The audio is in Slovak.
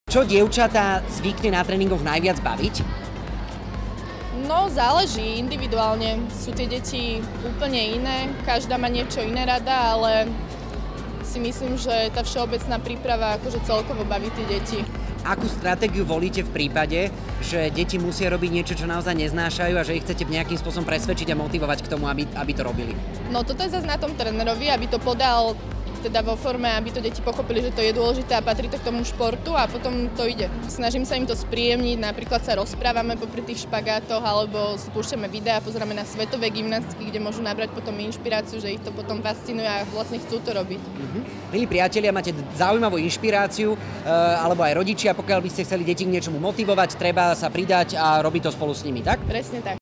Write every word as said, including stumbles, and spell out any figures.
Čo dievčatá zvykne na tréningoch najviac baviť? No, záleží individuálne. Sú tie deti úplne iné, každá má niečo iné rada, ale si myslím, že tá všeobecná príprava akože celkovo baví tie deti. Akú stratégiu volíte v prípade, že deti musia robiť niečo, čo naozaj neznášajú a že ich chcete nejakým spôsobom presvedčiť a motivovať k tomu, aby, aby to robili? No toto je zase na tom trénerovi, aby to podal teda vo forme, aby to deti pochopili, že to je dôležité a patrí to k tomu športu a potom to ide. Snažím sa im to spríjemniť, napríklad sa rozprávame popri tých špagátoch alebo spúšťame videá, pozeráme na svetové gymnastiky, kde môžu nabrať potom inšpiráciu, že ich to potom fascinuje a vlastne chcú to robiť. Mhm. Milí priatelia, máte zaujímavú inšpiráciu, alebo aj rodičia, pokiaľ by ste chceli deti k niečomu motivovať, treba sa pridať a robiť to spolu s nimi, tak? Presne tak.